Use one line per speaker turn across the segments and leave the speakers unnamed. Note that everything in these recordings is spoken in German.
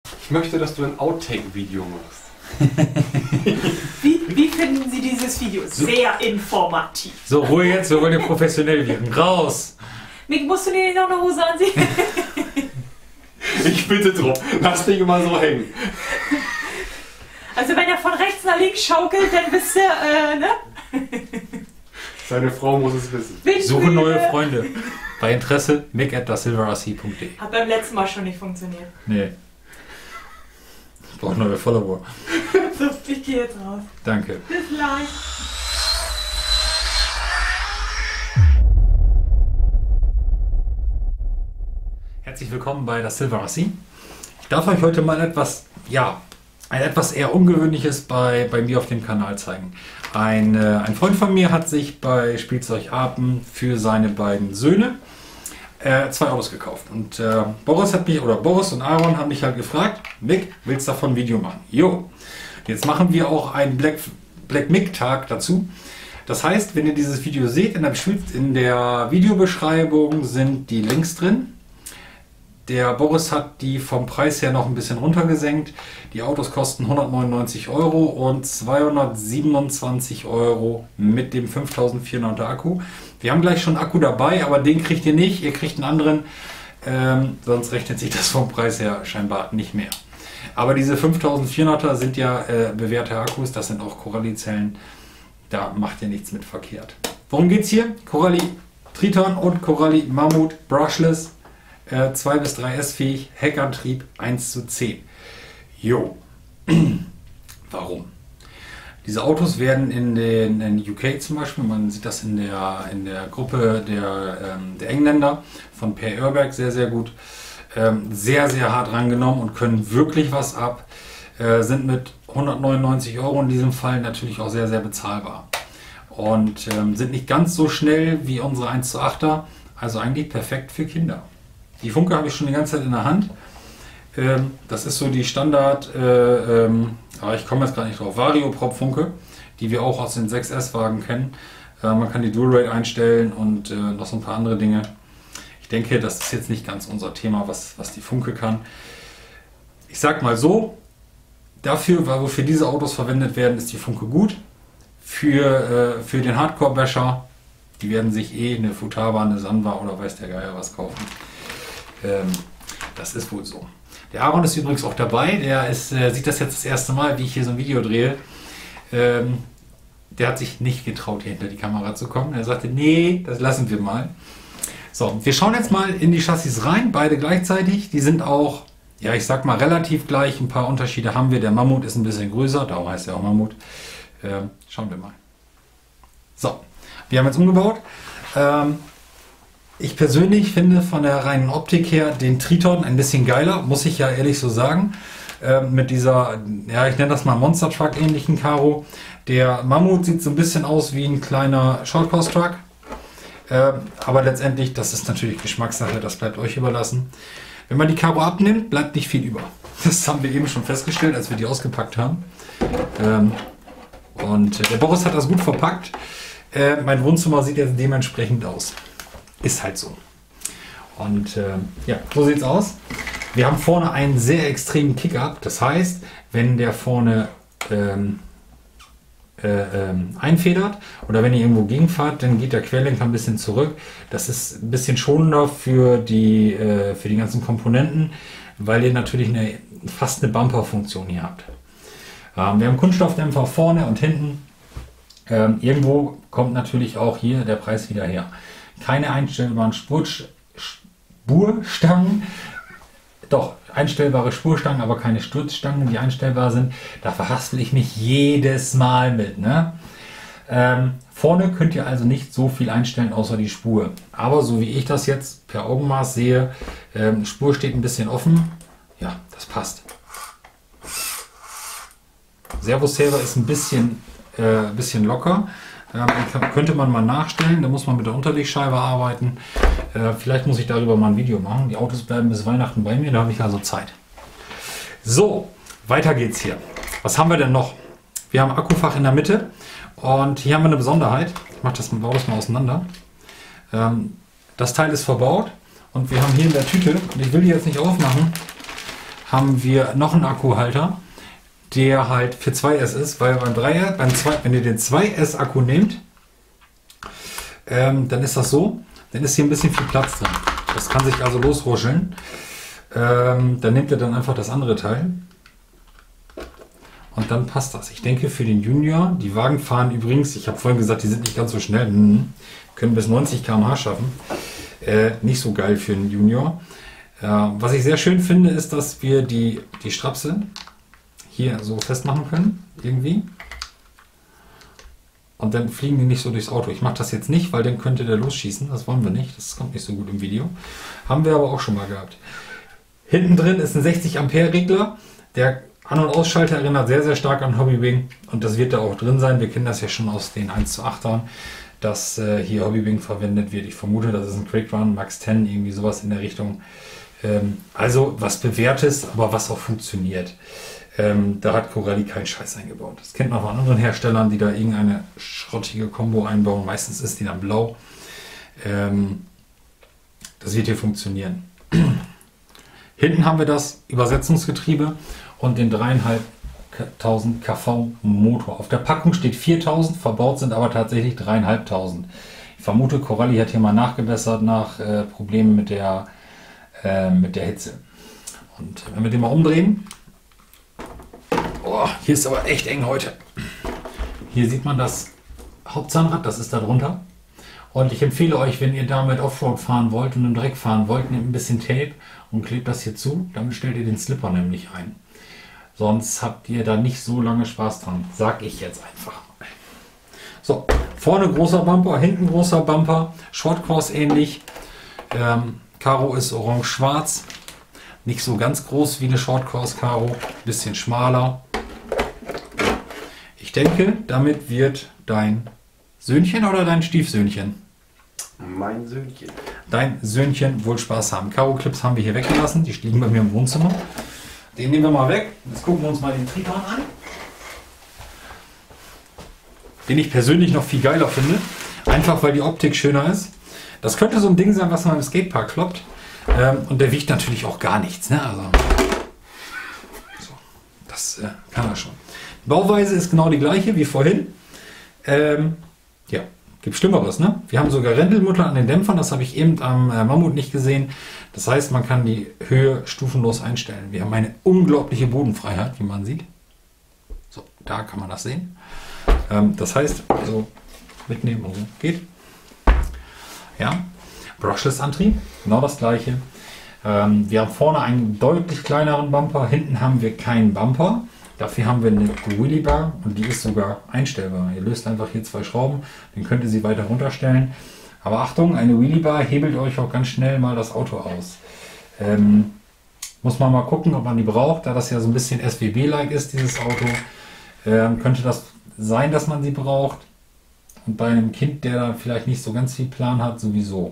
Ich möchte, dass du ein Outtake-Video machst.
Wie finden Sie dieses Video? Sehr informativ.
So, Ruhe jetzt, wir wollen ja professionell wirken. Raus!
Mick, musst du dir nicht noch eine Hose anziehen?
Ich bitte drum, lass dich immer so hängen.
Also wenn er von rechts nach links schaukelt, dann wisst ihr, ne?
Seine Frau muss es wissen.
Suche neue Freunde. Bei Interesse, mick@dasilverrc.de.
Hat beim letzten Mal schon nicht funktioniert.
Nee. Ich brauche neue Follower.
So, ich gehe jetzt raus.
Danke.
Bis gleich.
Herzlich willkommen bei das Silverrc. Ich darf euch heute mal etwas, ein etwas eher Ungewöhnliches bei mir auf dem Kanal zeigen. Ein Freund von mir hat sich bei Spielzeug Apen für seine beiden Söhne 2 Autos gekauft. Und Boris und Aaron haben mich halt gefragt, Mick, willst du davon ein Video machen? Jo. Jetzt machen wir auch einen Black Mick Tag dazu. Das heißt, wenn ihr dieses Video seht, in der Videobeschreibung sind die Links drin. Der Boris hat die vom Preis her noch ein bisschen runtergesenkt. Die Autos kosten 199 € und 227 € mit dem 5400er Akku. Wir haben gleich schon Akku dabei, aber den kriegt ihr nicht. Ihr kriegt einen anderen, sonst rechnet sich das vom Preis her scheinbar nicht mehr. Aber diese 5400er sind ja bewährte Akkus, das sind auch Corelli-Zellen. Da macht ihr nichts mit verkehrt. Worum geht es hier? Corelli Triton und Corelli Mammut Brushless. 2 bis 3S fähig, Heckantrieb 1:10. Jo. Warum? Diese Autos werden in UK zum Beispiel, man sieht das in der Gruppe der Engländer von Per Urberg sehr, sehr gut, sehr, sehr hart rangenommen und können wirklich was ab, sind mit 199 € in diesem Fall natürlich auch sehr, sehr bezahlbar. Und sind nicht ganz so schnell wie unsere 1:8er, also eigentlich perfekt für Kinder. Die Funke habe ich schon die ganze Zeit in der Hand. Das ist so die Standard, aber ich komme jetzt gar nicht drauf, Varioprop Funke, die wir auch aus den 6S-Wagen kennen. Man kann die Dual Rate einstellen und noch so ein paar andere Dinge. Ich denke, das ist jetzt nicht ganz unser Thema, was die Funke kann. Ich sag mal so, dafür, wofür diese Autos verwendet werden, ist die Funke gut. Für den Hardcore-Basher, die werden sich eine Futaba, eine Sanwa oder weiß der Geier was kaufen. Das ist wohl so. Der Aaron ist übrigens auch dabei, sieht das jetzt das erste Mal, wie ich hier so ein Video drehe. Der hat sich nicht getraut, hier hinter die Kamera zu kommen. Er sagte, nee, das lassen wir mal. So, wir schauen jetzt mal in die Chassis rein, beide gleichzeitig. Die sind auch, ja, ich sag mal relativ gleich. Ein paar Unterschiede haben wir. Der Mammut ist ein bisschen größer, darum heißt er auch Mammut. Schauen wir mal. So, wir haben jetzt umgebaut. Ich persönlich finde von der reinen Optik her den Triton ein bisschen geiler, muss ich ja ehrlich so sagen. Mit dieser, ja, ich nenne das mal Monster Truck ähnlichen Karo. Der Mammut sieht so ein bisschen aus wie ein kleiner Short Course Truck. Aber letztendlich, das ist natürlich Geschmackssache, das bleibt euch überlassen. Wenn man die Karo abnimmt, bleibt nicht viel über. Das haben wir eben schon festgestellt, als wir die ausgepackt haben. Und der Boris hat das gut verpackt. Mein Wohnzimmer sieht jetzt dementsprechend aus. Ist halt so. Und ja, so sieht es aus. Wir haben vorne einen sehr extremen Kick-Up. Das heißt, wenn der vorne einfedert oder wenn ihr irgendwo gegenfahrt, dann geht der Querlenker ein bisschen zurück. Das ist ein bisschen schonender für die ganzen Komponenten, weil ihr natürlich fast eine Bumper-Funktion hier habt. Wir haben Kunststoffdämpfer vorne und hinten. Irgendwo kommt natürlich auch hier der Preis wieder her. Keine einstellbaren Spurstangen, doch einstellbare Spurstangen, aber keine Sturzstangen, die einstellbar sind. Da verhaspel ich mich jedes Mal mit. Ne? Vorne könnt ihr also nicht so viel einstellen, außer die Spur. Aber so wie ich das jetzt per Augenmaß sehe, Spur steht ein bisschen offen. Ja, das passt. Servosaver ist ein bisschen locker. Könnte man mal nachstellen, da muss man mit der Unterlegscheibe arbeiten. Vielleicht muss ich darüber mal ein Video machen. Die Autos bleiben bis Weihnachten bei mir, da habe ich also Zeit. So, weiter geht's hier. Was haben wir denn noch? Wir haben ein Akkufach in der Mitte und hier haben wir eine Besonderheit. Ich baue das mal auseinander. Das Teil ist verbaut und wir haben hier in der Tüte, und ich will die jetzt nicht aufmachen, haben wir noch einen Akkuhalter, der halt für 2S ist, weil wenn ihr den 2S-Akku nehmt, dann ist das so, dann ist hier ein bisschen viel Platz drin. Das kann sich also losruscheln. Dann nehmt ihr dann einfach das andere Teil und dann passt das. Ich denke für den Junior, die Wagen fahren übrigens, ich habe vorhin gesagt, die sind nicht ganz so schnell, können bis 90 km/h schaffen. Nicht so geil für den Junior. Was ich sehr schön finde, ist, dass wir die Strapse hier so festmachen können, irgendwie. Und dann fliegen die nicht so durchs Auto. Ich mache das jetzt nicht, weil dann könnte der losschießen. Das wollen wir nicht. Das kommt nicht so gut im Video. Haben wir aber auch schon mal gehabt. Hinten drin ist ein 60 Ampere Regler. Der An- und Ausschalter erinnert sehr, sehr stark an Hobbywing. Und das wird da auch drin sein. Wir kennen das ja schon aus den 1:8ern, dass hier Hobbywing verwendet wird. Ich vermute, das ist ein Quick Run, Max 10, irgendwie sowas in der Richtung. Also was Bewährtes, aber was auch funktioniert. Da hat Corelli keinen Scheiß eingebaut. Das kennt man von anderen Herstellern, die da irgendeine schrottige Kombo einbauen. Meistens ist die dann blau. Das wird hier funktionieren. Hinten haben wir das Übersetzungsgetriebe und den 3.500 kV Motor. Auf der Packung steht 4.000, verbaut sind aber tatsächlich 3.500. Ich vermute, Corelli hat hier mal nachgebessert nach Problemen mit der Hitze. Und wenn wir den mal umdrehen, hier ist aber echt eng heute. Hier sieht man das Hauptzahnrad, das ist da drunter. Und ich empfehle euch, wenn ihr damit Offroad fahren wollt und im Dreck fahren wollt, nehmt ein bisschen Tape und klebt das hier zu. Damit stellt ihr den Slipper nämlich ein. Sonst habt ihr da nicht so lange Spaß dran. Sag ich jetzt einfach mal. So, vorne großer Bumper, hinten großer Bumper. Shortcross ähnlich. Karo ist orange-schwarz. Nicht so ganz groß wie eine Shortcross Karo. Bisschen schmaler. Ich denke, damit wird dein Söhnchen oder dein Stiefsöhnchen?
Mein Söhnchen.
Dein Söhnchen wohl Spaß haben. Karo-Clips haben wir hier weggelassen. Die liegen bei mir im Wohnzimmer. Den nehmen wir mal weg. Jetzt gucken wir uns mal den Triebhahn an. Den ich persönlich noch viel geiler finde. Einfach weil die Optik schöner ist. Das könnte so ein Ding sein, was man im Skatepark kloppt. Und der wiegt natürlich auch gar nichts. Ne? Also, so, das kann er schon. Die Bauweise ist genau die gleiche wie vorhin. Ja, gibt Schlimmeres. Ne? Wir haben sogar Rändelmutter an den Dämpfern. Das habe ich eben am Mammut nicht gesehen. Das heißt, man kann die Höhe stufenlos einstellen. Wir haben eine unglaubliche Bodenfreiheit, wie man sieht. So, da kann man das sehen. Das heißt, so mitnehmen und so geht. Ja, Brushless-Antrieb, genau das gleiche. Wir haben vorne einen deutlich kleineren Bumper, hinten haben wir keinen Bumper. Dafür haben wir eine Wheelie Bar und die ist sogar einstellbar. Ihr löst einfach hier 2 Schrauben, dann könnt ihr sie weiter runterstellen. Aber Achtung, eine Wheelie Bar hebelt euch auch ganz schnell mal das Auto aus. Muss man mal gucken, ob man die braucht, da das ja so ein bisschen SWB-like ist, dieses Auto. Könnte das sein, dass man sie braucht. Und bei einem Kind, der da vielleicht nicht so ganz viel Plan hat, sowieso.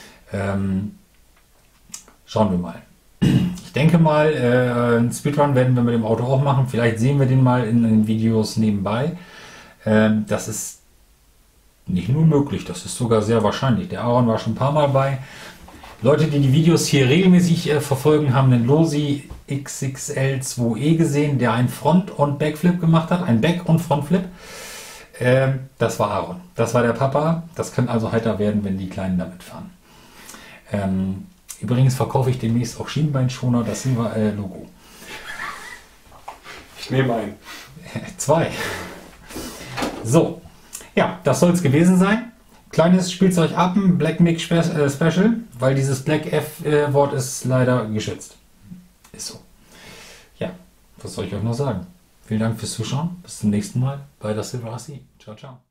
Schauen wir mal. Ich denke mal, einen Speedrun werden wir mit dem Auto auch machen. Vielleicht sehen wir den mal in den Videos nebenbei. Das ist nicht nur möglich, das ist sogar sehr wahrscheinlich. Der Aaron war schon ein paar Mal bei. Leute, die die Videos hier regelmäßig verfolgen, haben den Losi XXL2E gesehen, der einen Front- und Backflip gemacht hat. Ein Back- und Frontflip. Das war Aaron. Das war der Papa. Das kann also heiter werden, wenn die Kleinen damit fahren. Übrigens verkaufe ich demnächst auch Schienbeinschoner, das Silver-Logo.
Ich nehme ein.
2. So. Ja, das soll es gewesen sein. Kleines Spielzeugappen, Black Mic Special, weil dieses Black F-Wort ist leider geschützt. Ist so. Ja, was soll ich euch noch sagen? Vielen Dank fürs Zuschauen. Bis zum nächsten Mal bei der Silver Rassi. Ciao, ciao.